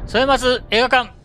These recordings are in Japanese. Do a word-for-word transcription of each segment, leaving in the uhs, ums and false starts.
添松映画館。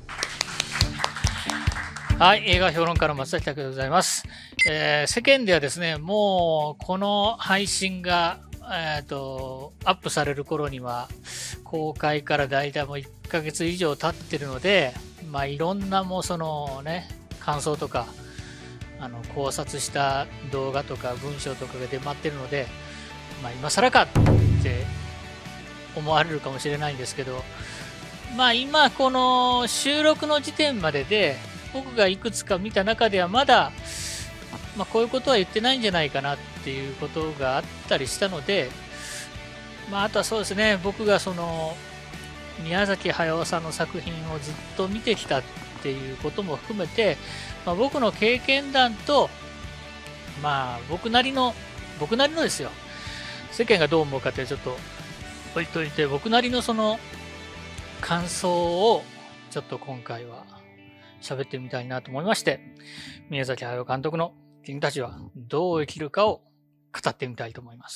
はい、映画評論家の松崎拓でございます。えー、世間ではですね、もうこの配信が、えーと、アップされる頃には公開からだいたいもういっかげつ以上経ってるので、まあいろんなもうそのね、感想とか、あの考察した動画とか文章とかが出回ってるので、まあ今更かって思われるかもしれないんですけど、まあ今この収録の時点までで僕がいくつか見た中ではまだ、まあ、こういうことは言ってないんじゃないかなっていうことがあったりしたので、まああとはそうですね、僕がその宮崎駿さんの作品をずっと見てきたっていうことも含めて、まあ、僕の経験談と、まあ僕なりの、僕なりのですよ、世間がどう思うかってちょっと置いといて、僕なりのその感想をちょっと今回は喋ってみたいなと思いまして、宮崎駿監督の君たちはどう生きるかを語ってみたいと思います。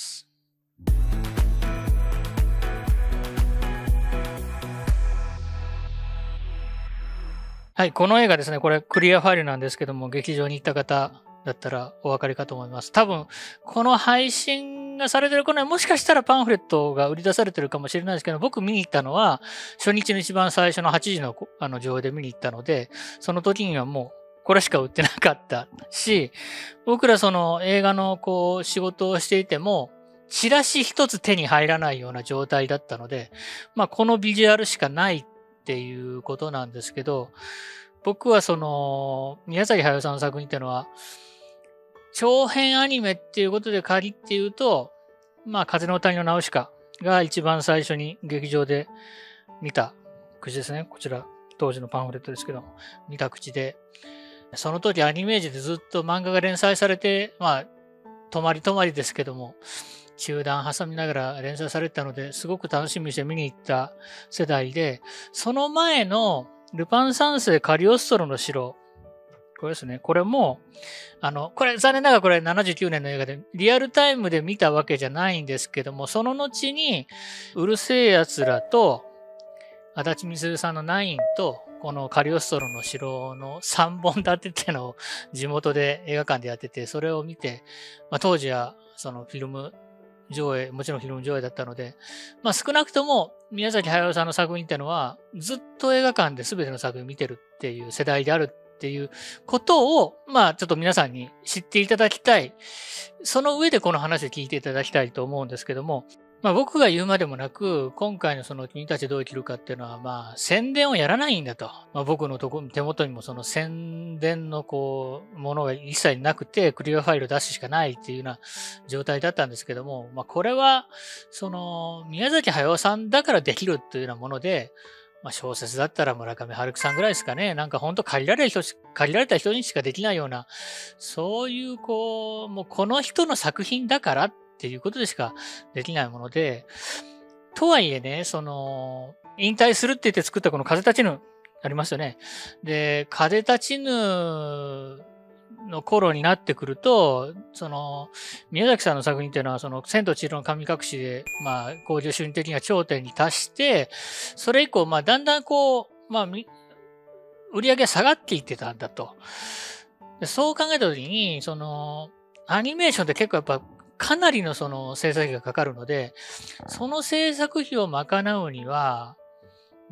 はい、この映画ですね、これクリアファイルなんですけども、劇場に行った方だったらお分かりかと思います。多分、この配信がされてる頃にはもしかしたらパンフレットが売り出されてるかもしれないですけど、僕見に行ったのは初日の一番最初のはちじのあの上映で見に行ったので、その時にはもうこれしか売ってなかったし、僕らその映画のこう仕事をしていても、チラシ一つ手に入らないような状態だったので、まあこのビジュアルしかないっていうことなんですけど、僕はその宮崎駿さんの作品っていうのは、長編アニメっていうことで仮っていうと、まあ、風の谷のナウシカが一番最初に劇場で見た口ですね。こちら、当時のパンフレットですけど、見た口で、その時アニメージでずっと漫画が連載されて、まあ、止まり止まりですけども、中断挟みながら連載されてたので、すごく楽しみにして見に行った世代で、その前のルパン三世カリオストロの城、これですね。これも、あの、これ残念ながらこれななじゅうきゅうねんの映画でリアルタイムで見たわけじゃないんですけども、その後にうるせえ奴らと足立みするさんのナインとこのカリオストロの城のさんぼん立てってのを地元で映画館でやってて、それを見て、まあ、当時はそのフィルム上映、もちろんフィルム上映だったので、まあ少なくとも宮崎駿さんの作品ってのはずっと映画館で全ての作品見てるっていう世代であるっていうことを、まあちょっと皆さんに知っていただきたい。その上でこの話を聞いていただきたいと思うんですけども、まあ僕が言うまでもなく、今回のその君たちどう生きるかっていうのは、まあ宣伝をやらないんだと。まあ僕のとこ手元にもその宣伝のこう、ものが一切なくて、クリアファイルを出すしかないっていうような状態だったんですけども、まあこれは、その宮崎駿さんだからできるというようなもので、まあ、小説だったら村上春樹さんぐらいですかね。なんかほんと借りられる人、借りられた人にしかできないような、そういうこう、もうこの人の作品だからっていうことでしかできないもので、とはいえね、その、引退するって言って作ったこの風立ちぬ、ありますよね。で、風立ちぬの頃になってくると、その、宮崎さんの作品っていうのは、その、千と千尋の神隠しで、まあ、興行収入的には頂点に達して、それ以降、まあ、だんだんこう、まあ、売り上げが下がっていってたんだと。でそう考えたときに、その、アニメーションって結構やっぱ、かなりのその制作費がかかるので、その制作費を賄うには、うん、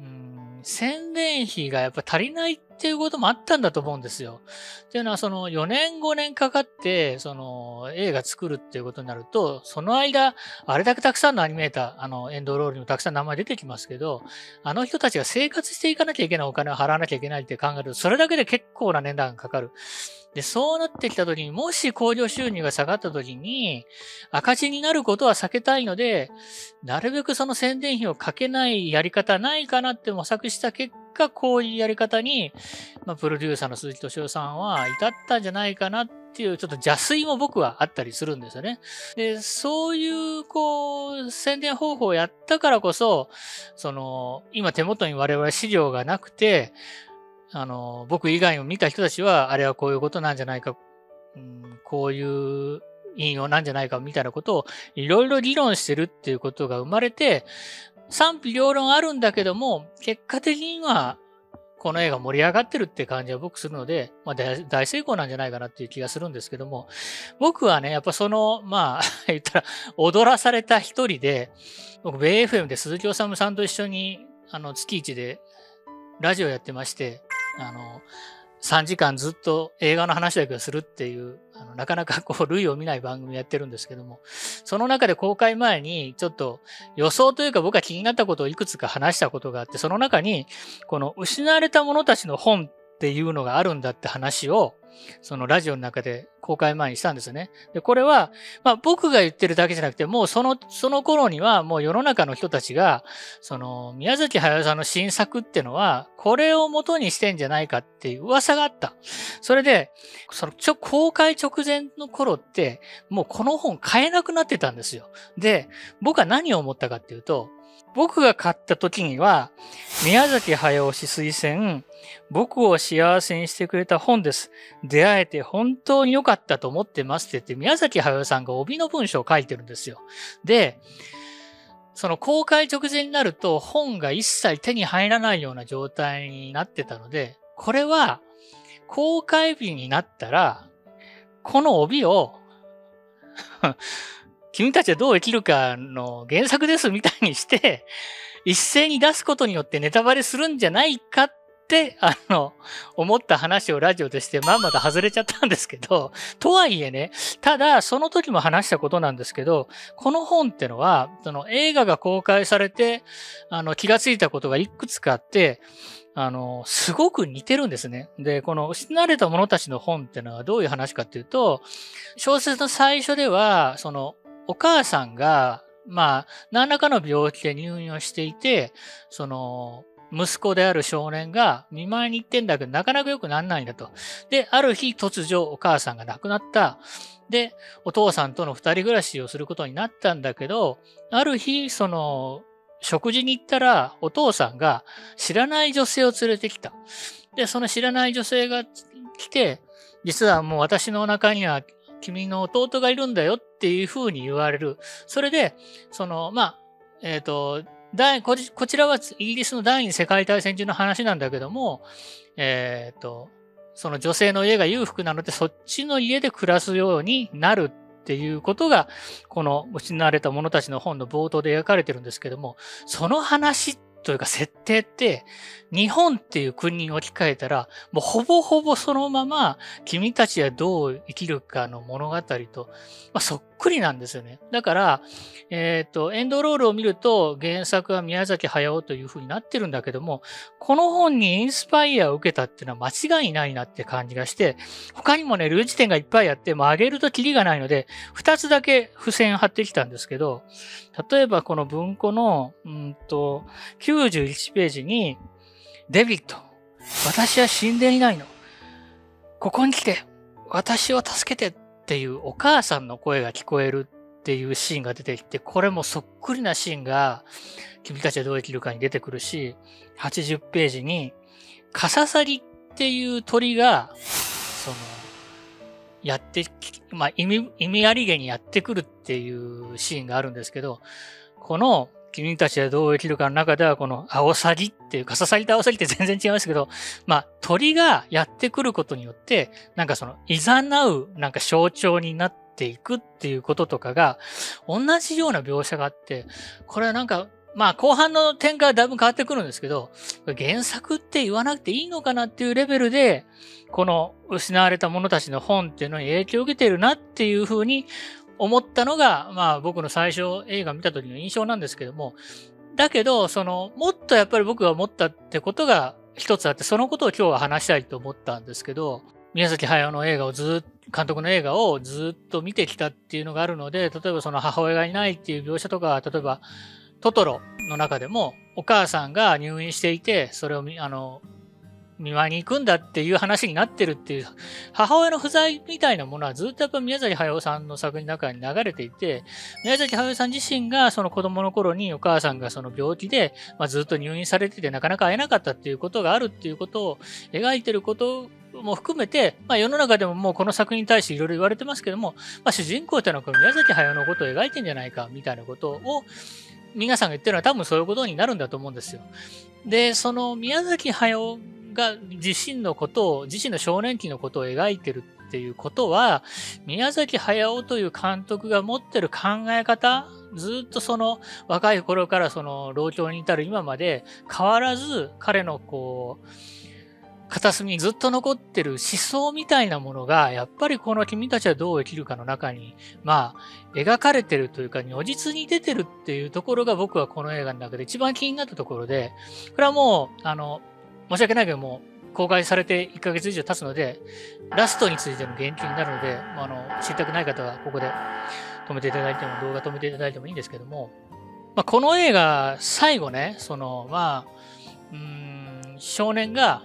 宣伝費がやっぱ足りないっていうこともあったんだと思うんですよ。っていうのは、そのよねんごねんかかって、その映画作るっていうことになると、その間、あれだけたくさんのアニメーター、あの、エンドロールにもたくさん名前出てきますけど、あの人たちが生活していかなきゃいけないお金を払わなきゃいけないって考えると、それだけで結構な値段がかかる。で、そうなってきたときに、もし興行収入が下がったときに、赤字になることは避けたいので、なるべくその宣伝費をかけないやり方ないかなって模索した結果、こういうやり方に、まあ、プロデューサーの鈴木敏夫さんは至ったんじゃないかなっていう、ちょっと邪推も僕はあったりするんですよね。で、そういう、こう、宣伝方法をやったからこそ、その、今手元に我々資料がなくて、あの、僕以外を見た人たちは、あれはこういうことなんじゃないか、うん、こういう引用なんじゃないかみたいなことをいろいろ議論してるっていうことが生まれて、 賛否両論あるんだけども、結果的には、この映画盛り上がってるって感じは僕するので、まあ大、大成功なんじゃないかなっていう気がするんですけども、僕はね、やっぱその、まあ、言ったら、踊らされた一人で、僕、ベイ エフエム で鈴木おさむさんと一緒に、あの、月一でラジオやってまして、あの、さんじかんずっと映画の話だけをするっていう、あのなかなかこう、類を見ない番組やってるんですけども、その中で公開前に、ちょっと予想というか僕が気になったことをいくつか話したことがあって、その中に、この失われた者たちの本っていうのがあるんだって話を、そのラジオの中で公開前にしたんですよね。で、これは、まあ僕が言ってるだけじゃなくて、もうその、その頃にはもう世の中の人たちが、その宮崎駿さんの新作ってのは、これを元にしてんじゃないかっていう噂があった。それで、そのちょ、公開直前の頃って、もうこの本買えなくなってたんですよ。で、僕は何を思ったかっていうと、僕が買った時には、宮崎駿氏推薦、僕を幸せにしてくれた本です。出会えて本当に良かったと思ってますって言って、宮崎駿さんが帯の文章を書いてるんですよ。で、その公開直前になると本が一切手に入らないような状態になってたので、これは公開日になったら、この帯を君たちはどう生きるかの原作ですみたいにして、一斉に出すことによってネタバレするんじゃないかって、あの、思った話をラジオでしてまんまと外れちゃったんですけど、とはいえね、ただその時も話したことなんですけど、この本ってのは、その映画が公開されて、あの、気がついたことがいくつかあって、あの、すごく似てるんですね。で、この失われた者たちの本ってのはどういう話かっていうと、小説の最初では、その、お母さんが、まあ、何らかの病気で入院をしていて、その、息子である少年が見舞いに行ってんだけど、なかなか良くならないんだと。で、ある日突如お母さんが亡くなった。で、お父さんとの二人暮らしをすることになったんだけど、ある日、その、食事に行ったら、お父さんが知らない女性を連れてきた。で、その知らない女性が来て、実はもう私のお腹には君の弟がいるんだよっていうふうに言われる。それで、その、まあ、えっと、第こち、こちらはイギリスの第二次世界大戦中の話なんだけども、えっと、その女性の家が裕福なので、そっちの家で暮らすようになるっていうことが、この失われた者たちの本の冒頭で描かれてるんですけども、その話というか設定って、日本っていう国に置き換えたら、もうほぼほぼそのまま、君たちはどう生きるかの物語と、まあ、そっくりなんですよね。だから、えっと、エンドロールを見ると、原作は宮崎駿という風になってるんだけども、この本にインスパイアを受けたっていうのは間違いないなって感じがして、他にもね、類似点がいっぱいあって、もう上げるとキリがないので、二つだけ付箋貼ってきたんですけど、例えばこの文庫の、うんと、きゅうじゅういちページに、デビッド、私は死んでいないの。ここに来て、私を助けてっていうお母さんの声が聞こえるっていうシーンが出てきて、これもそっくりなシーンが、君たちはどう生きるかに出てくるし、はちじゅうページに、カササリっていう鳥が、その、やってき、まあ、意味、意味ありげにやってくるっていうシーンがあるんですけど、この、君たちはどう生きるかの中では、このアオサギっていう、カササギとアオサギって全然違いますけど、まあ、鳥がやってくることによって、なんかその、いざなう、なんか象徴になっていくっていうこととかが、同じような描写があって、これはなんか、まあ、後半の展開はだいぶ変わってくるんですけど、原作って言わなくていいのかなっていうレベルで、この失われた者たちの本っていうのに影響を受けてるなっていうふうに思ったのが、まあ僕の最初映画見た時の印象なんですけども、だけど、その、もっとやっぱり僕が思ったってことが一つあって、そのことを今日は話したいと思ったんですけど、宮崎駿の映画をずっと、監督の映画をずっと見てきたっていうのがあるので、例えばその母親がいないっていう描写とか、例えばトトロの中でもお母さんが入院していて、それをあの、見舞いに行くんだっていう話になってるっていう、母親の不在みたいなものはずっとやっぱ宮崎駿さんの作品の中に流れていて、宮崎駿さん自身がその子供の頃にお母さんがその病気で、まあ、ずっと入院されててなかなか会えなかったっていうことがあるっていうことを描いてることも含めて、まあ、世の中でももうこの作品に対していろいろ言われてますけども、まあ、主人公っていうのはこの宮崎駿のことを描いてんじゃないかみたいなことを、 皆さんが言ってるのは多分そういうことになるんだと思うんですよ。で、その宮崎駿が自身のことを、自身の少年期のことを描いてるっていうことは、宮崎駿という監督が持ってる考え方、ずっとその若い頃からその老境に至る今まで変わらず彼のこう、片隅にずっと残ってる思想みたいなものが、やっぱりこの君たちはどう生きるかの中に、まあ、描かれてるというか、如実に出てるっていうところが僕はこの映画の中で一番気になったところで、これはもう、あの、申し訳ないけども、公開されていっかげつ以上経つので、ラストについての言及になるので、あの、知りたくない方はここで止めていただいても、動画止めていただいてもいいんですけども、まあ、この映画、最後ね、その、まあ、うーん、少年が、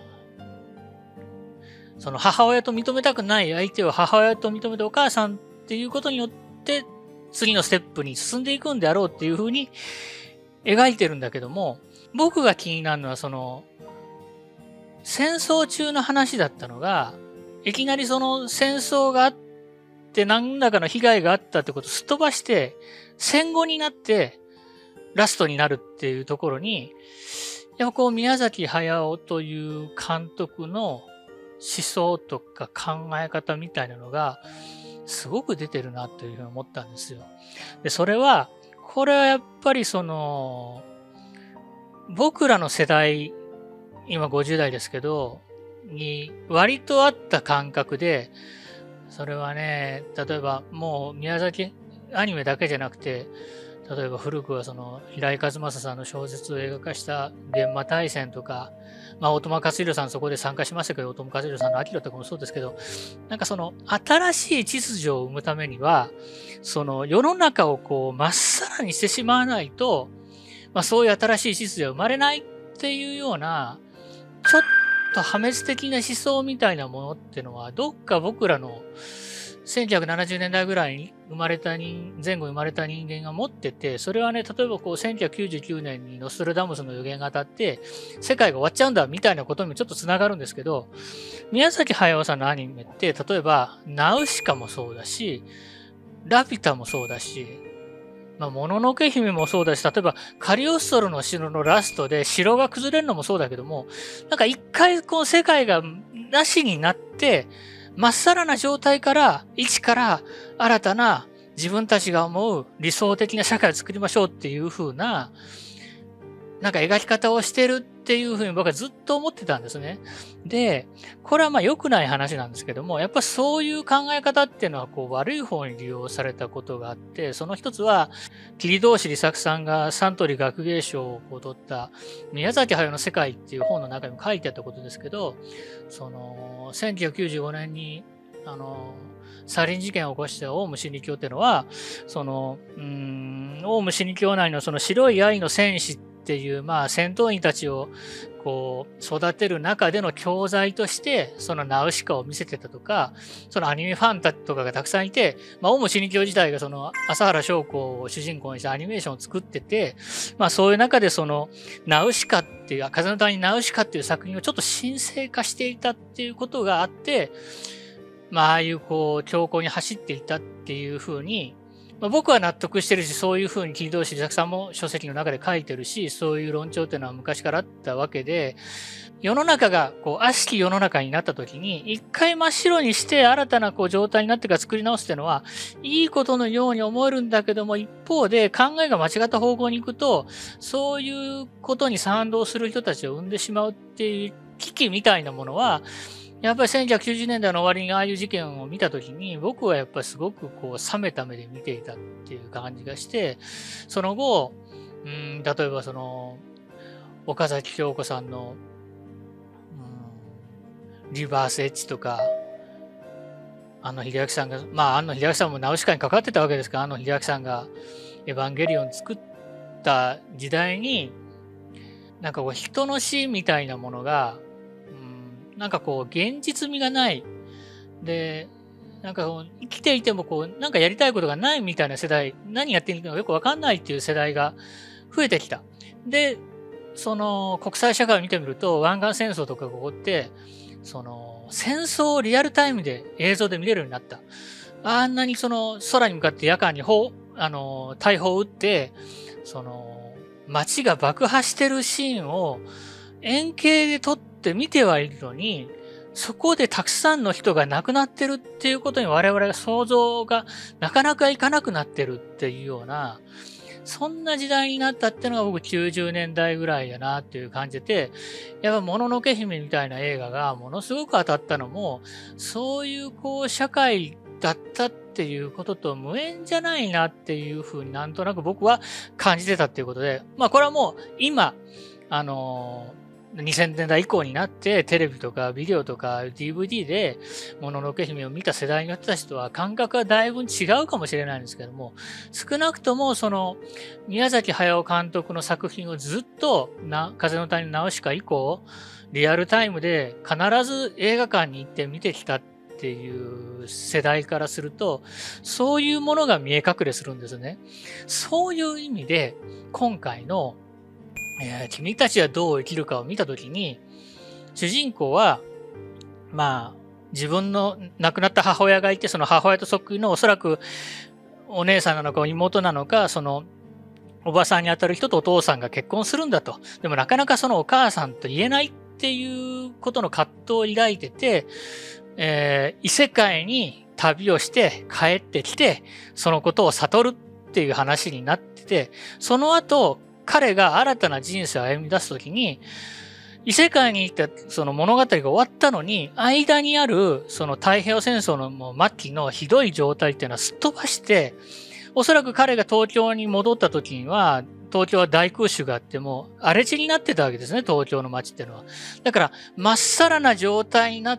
その母親と認めたくない相手を母親と認めてお母さんっていうことによって次のステップに進んでいくんであろうっていうふうに描いてるんだけども、僕が気になるのはその戦争中の話だったのが、いきなりその戦争があって何らかの被害があったってことをすっ飛ばして戦後になってラストになるっていうところに、やっぱこう宮崎駿という監督の思想とか考え方みたいなのがすごく出てるなというふうに思ったんですよ。で、それは、これはやっぱりその、僕らの世代、今ごじゅう代ですけど、に割とあった感覚で、それはね、例えばもう宮崎アニメだけじゃなくて、例えば古くはその平井和正さんの小説を映画化した現場大戦とか、まあ、大友克洋さんそこで参加しましたけど、大友克洋さんのアキラとかもそうですけど、なんかその新しい秩序を生むためには、その世の中をこうまっさらにしてしまわないと、まあそういう新しい秩序は生まれないっていうような、ちょっと破滅的な思想みたいなものっていうのは、どっか僕らのせんきゅうひゃくななじゅうねんだいぐらいに生まれた人、前後生まれた人間が持ってて、それはね、例えばこうせんきゅうひゃくきゅうじゅうきゅうねんにノストラダムスの予言が当たって、世界が終わっちゃうんだみたいなことにもちょっと繋がるんですけど、宮崎駿さんのアニメって、例えば、ナウシカもそうだし、ラピュタもそうだし、まあ、もののけ姫もそうだし、例えば、カリオストロの城のラストで城が崩れるのもそうだけども、なんか一回こう世界がなしになって、まっさらな状態から、一から新たな自分たちが思う理想的な社会を作りましょうっていう風な、なんか描き方をしてるっていう風に僕はずっと思ってたんですね。で、これはまあ良くない話なんですけども、やっぱそういう考え方っていうのはこう悪い方に利用されたことがあって、その一つは、桐堂志利作さんがサントリー学芸賞をこう取った宮崎駿の世界っていう本の中にも書いてあったことですけど、その、せんきゅうひゃくきゅうじゅうごねんに、あの、サリン事件を起こしたオウム真理教っていうのは、その、うーん、オウム真理教内のその白い愛の戦士っていう、まあ、戦闘員たちをこう育てる中での教材として、そのナウシカを見せてたとか、そのアニメファンたちとかがたくさんいて、まあ、オウム真理教自体がその朝原将子を主人公にしたアニメーションを作ってて、まあ、そういう中でそのナウシカっていう、風の谷ナウシカっていう作品をちょっと神聖化していたっていうことがあって、まあ、ああいうこう、強行に走っていたっていうふうに、まあ、僕は納得してるし、そういうふうに桐堂志利作さんも書籍の中で書いてるし、そういう論調っていうのは昔からあったわけで、世の中がこう悪しき世の中になった時に、一回真っ白にして新たなこう状態になってから作り直すっていうのは、いいことのように思えるんだけども、一方で考えが間違った方向に行くと、そういうことに賛同する人たちを生んでしまうっていう危機みたいなものは、やっぱりせんきゅうひゃくきゅうじゅうねんだいの終わりにああいう事件を見たときに、僕はやっぱりすごくこう冷めた目で見ていたっていう感じがして、その後、うん、例えばその、岡崎京子さんの、うん、リバースエッジとか、庵野秀明さんが、まあ庵野秀明さんもナウシカにかかってたわけですから、庵野秀明さんがエヴァンゲリオン作った時代に、なんかこう人の死みたいなものが、なんかこう、現実味がない。で、なんかこう生きていてもこう、なんかやりたいことがないみたいな世代、何やっているのかよくわかんないっていう世代が増えてきた。で、その国際社会を見てみると、湾岸戦争とかが起こって、その戦争をリアルタイムで映像で見れるようになった。あんなにその空に向かって夜間に砲、あの、大砲を撃って、その、 街が爆破してるシーンを円形で撮って見てはいるのに、そこでたくさんの人が亡くなってるっていうことに我々が想像がなかなかいかなくなってるっていうような、そんな時代になったっていうのが僕きゅうじゅうねんだいぐらいだなっていう感じで、やっぱもののけ姫みたいな映画がものすごく当たったのも、そういうこう社会だったっていうことと無縁じゃないなっていうふうになんとなく僕は感じてたっていうことで、まあこれはもう今、あのーにせんねんだい以降になってテレビとかビデオとか ディーブイディー でもののけ姫を見た世代の人たちとは感覚はだいぶ違うかもしれないんですけども、少なくともその宮崎駿監督の作品をずっとな風の谷のナウシカ以降リアルタイムで必ず映画館に行って見てきたっていう世代からすると、そういうものが見え隠れするんですね。そういう意味で今回のえー、君たちはどう生きるかを見たときに、主人公は、まあ、自分の亡くなった母親がいて、その母親とそっくりのおそらくお姉さんなのか妹なのか、そのおばさんにあたる人とお父さんが結婚するんだと。でもなかなかそのお母さんと言えないっていうことの葛藤を抱いてて、えー、異世界に旅をして帰ってきて、そのことを悟るっていう話になってて、その後、彼が新たな人生を歩み出すときに、異世界に行ったその物語が終わったのに、間にあるその太平洋戦争のもう末期のひどい状態っていうのはすっ飛ばして、おそらく彼が東京に戻った時には、東京は大空襲があっても荒れ地になってたわけですね、東京の街っていうのは。だから、まっさらな状態になって、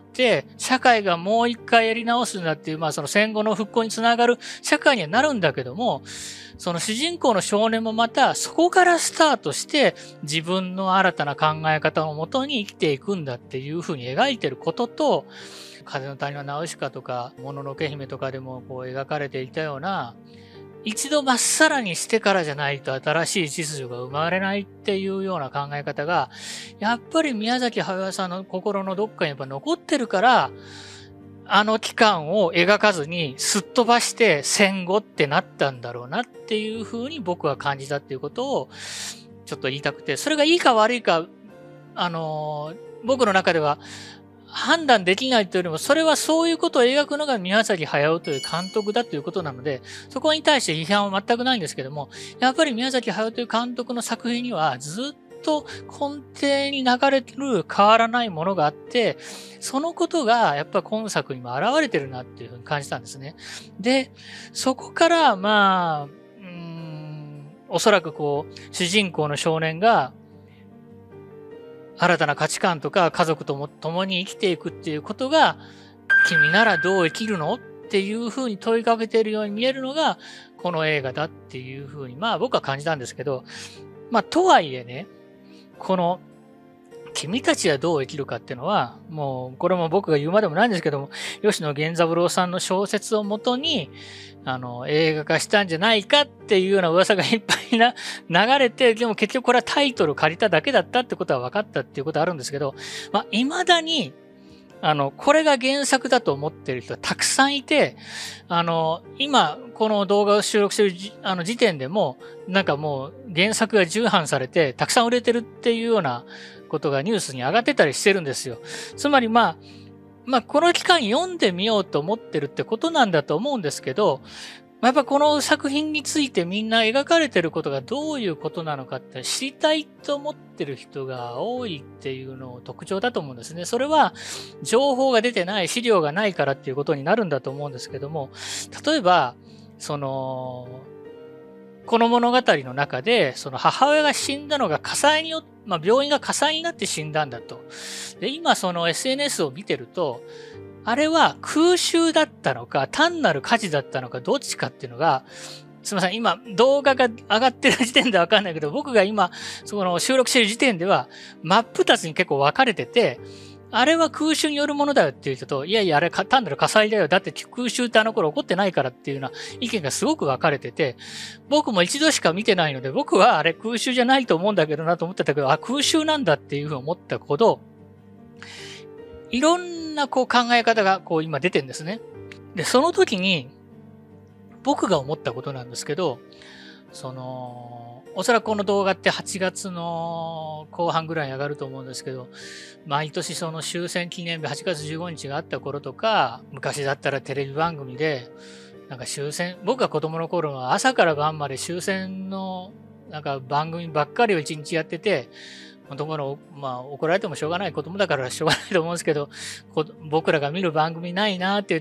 社会がもう一回やり直すんだっていう、まあその戦後の復興につながる社会にはなるんだけども、その主人公の少年もまたそこからスタートして自分の新たな考え方をもとに生きていくんだっていうふうに描いてることと、風の谷のナウシカとか、もののけ姫とかでもこう描かれていたような、一度まっさらにしてからじゃないと新しい秩序が生まれないっていうような考え方が、やっぱり宮崎駿さんの心のどっかにやっぱ残ってるから、あの期間を描かずにすっ飛ばして戦後ってなったんだろうなっていうふうに僕は感じたっていうことをちょっと言いたくて、それがいいか悪いか、あのー、僕の中では判断できないというよりも、それはそういうことを描くのが宮崎駿という監督だということなので、そこに対して批判は全くないんですけども、やっぱり宮崎駿という監督の作品にはずっと根底に流れる変わらないものがあって、そのことがやっぱり今作にも現れてるなっていうふうに感じたんですね。で、そこからまあ、うーん、おそらくこう、主人公の少年が、新たな価値観とか家族とも共に生きていくっていうことが、君ならどう生きるのっていうふうに問いかけているように見えるのが、この映画だっていうふうに、まあ僕は感じたんですけど、まあとはいえね、この、君たちはどう生きるかっていうのは、もう、これも僕が言うまでもないんですけども、吉野源三郎さんの小説をもとに、あの、映画化したんじゃないかっていうような噂がいっぱいな、流れて、でも結局これはタイトル借りただけだったってことは分かったっていうことはあるんですけど、まあ、未だに、あの、これが原作だと思っている人はたくさんいて、あの、今、この動画を収録しているじあの時点でも、なんかもう原作が重版されて、たくさん売れてるっていうようなことがニュースに上がってたりしてるんですよ。つまりまあ、まあ、この期間読んでみようと思ってるってことなんだと思うんですけど、やっぱこの作品についてみんな描かれてることがどういうことなのかって知りたいと思ってる人が多いっていうのを特徴だと思うんですね。それは情報が出てない、資料がないからっていうことになるんだと思うんですけども、例えば、その、この物語の中で、その母親が死んだのが火災によって、まあ病院が火災になって死んだんだと。で、今その エスエヌエス を見てると、あれは空襲だったのか、単なる火事だったのか、どっちかっていうのが、すみません、今動画が上がってる時点でわかんないけど、僕が今、その収録してる時点では、真っ二つに結構分かれてて、あれは空襲によるものだよっていう人と、いやいや、あれ単なる火災だよ。だって空襲ってあの頃起こってないからっていうような意見がすごく分かれてて、僕も一度しか見てないので、僕はあれ空襲じゃないと思うんだけどなと思ってたけど、あ、空襲なんだっていうふうに思ったほど、いろんなこう考え方がこう今出てるんですね。で、その時に僕が思ったことなんですけど、 その、おそらくこの動画ってはちがつの後半ぐらいに上がると思うんですけど、毎年その終戦記念日はちがつじゅうごにちがあった頃とか、昔だったらテレビ番組で、なんか終戦、僕が子供の頃は朝から晩まで終戦のなんか番組ばっかりを一日やってて、本当この、まあ怒られてもしょうがない子供だからしょうがないと思うんですけど、僕らが見る番組ないなって言って、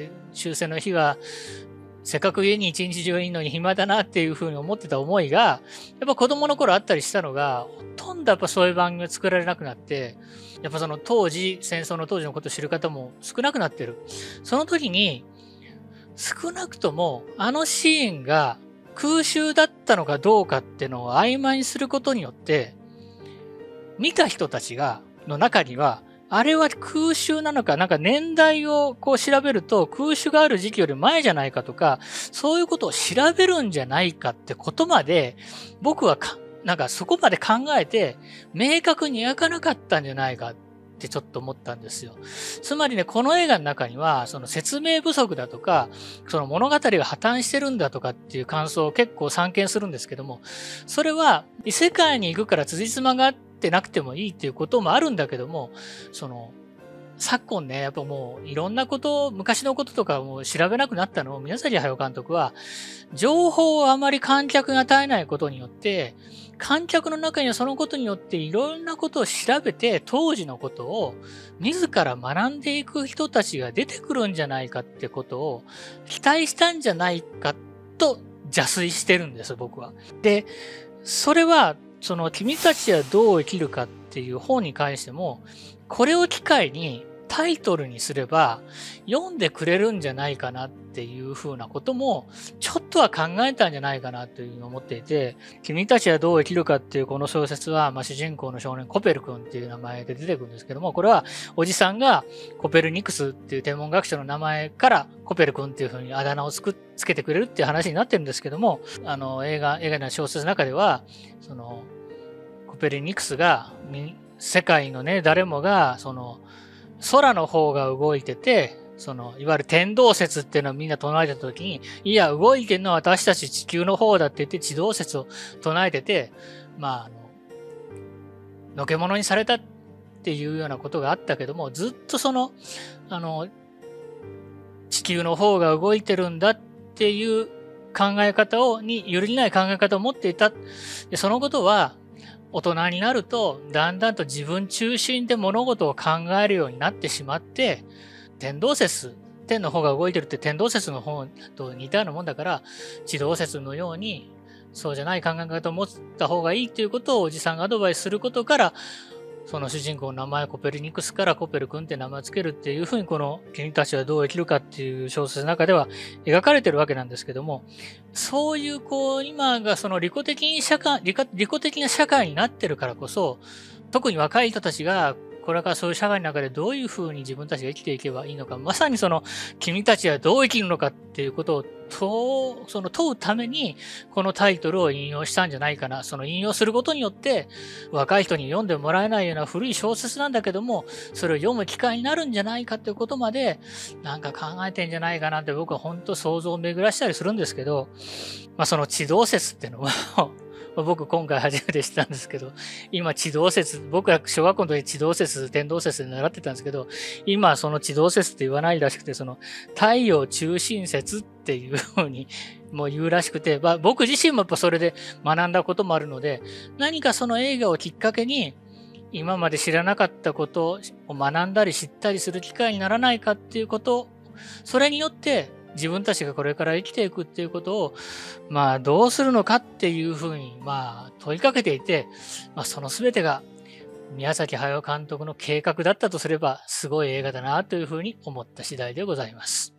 終戦の日は、せっかく家に一日中いるのに暇だなっていうふうに思ってた思いが、やっぱ子供の頃あったりしたのが、ほとんどやっぱそういう番組を作られなくなって、やっぱその当時、戦争の当時のことを知る方も少なくなってる。その時に、少なくともあのシーンが空襲だったのかどうかっていうのを曖昧にすることによって、見た人たちが、の中には、あれは空襲なのか、なんか年代をこう調べると空襲がある時期より前じゃないかとか、そういうことを調べるんじゃないかってことまで、僕はか、なんかそこまで考えて明確に描かなかったんじゃないかってちょっと思ったんですよ。つまりね、この映画の中には、その説明不足だとか、その物語が破綻してるんだとかっていう感想を結構散見するんですけども、それは異世界に行くから辻褄があってなくてもいいっていうこともあるんだけども、その、昨今ね、やっぱもういろんなことを、昔のこととかも調べなくなったのを、宮崎駿監督は、情報をあまり観客が与えないことによって、観客の中にはそのことによっていろんなことを調べて、当時のことを自ら学んでいく人たちが出てくるんじゃないかってことを期待したんじゃないかと邪推してるんです、僕は。で、それは、その君たちはどう生きるかっていう本に関しても、これを機会にタイトルにすれば読んでくれるんじゃないかなっていうふうなこともちょっとは考えたんじゃないかなというふうに思っていて、君たちはどう生きるかっていうこの小説は、まあ、主人公の少年コペル君っていう名前で出てくるんですけども、これはおじさんがコペルニクスっていう天文学者の名前からコペル君っていうふうにあだ名をつくつけてくれるっていう話になってるんですけども、あの映画、映画の小説の中では、そのコペルニクスが世界のね、誰もが、その、空の方が動いてて、その、いわゆる天動説っていうのをみんな唱えてた時に、いや、動いてるのは私たち地球の方だって言って地動説を唱えてて、まあ、あの、のけ者にされたっていうようなことがあったけども、ずっとその、あの、地球の方が動いてるんだっていう考え方を、に、揺るぎない考え方を持っていた。で、そのことは、大人になると、だんだんと自分中心で物事を考えるようになってしまって、天動説、天の方が動いてるって天動説の方と似たようなもんだから、地動説のように、そうじゃない考え方を持った方がいいっていうことをおじさんがアドバイスすることから、その主人公の名前コペルニクスからコペル君って名前をつけるっていうふうにこの君たちはどう生きるかっていう小説の中では描かれてるわけなんですけども、そういうこう今がその利己的に社会、利己的な社会になってるからこそ、特に若い人たちがこれからそういう社会の中でどういうふうに自分たちが生きていけばいいのか、まさにその君たちはどう生きるのかっていうことを問う、その問うためにこのタイトルを引用したんじゃないかな。その引用することによって若い人に読んでもらえないような古い小説なんだけども、それを読む機会になるんじゃないかっていうことまでなんか考えてんじゃないかなって僕は本当想像を巡らしたりするんですけど、まあその地動説っていうのは僕今回初めて知ったんですけど、今地動説、僕は小学校の時地動説、天動説で習ってたんですけど、今その地動説って言わないらしくて、その太陽中心説っていうふうにもう言うらしくて、まあ、僕自身もやっぱそれで学んだこともあるので、何かその映画をきっかけに今まで知らなかったことを学んだり知ったりする機会にならないかっていうこと、それによって自分たちがこれから生きていくっていうことを、まあどうするのかっていうふうに、まあ問いかけていて、まあその全てが宮崎駿監督の計画だったとすれば、すごい映画だなというふうに思った次第でございます。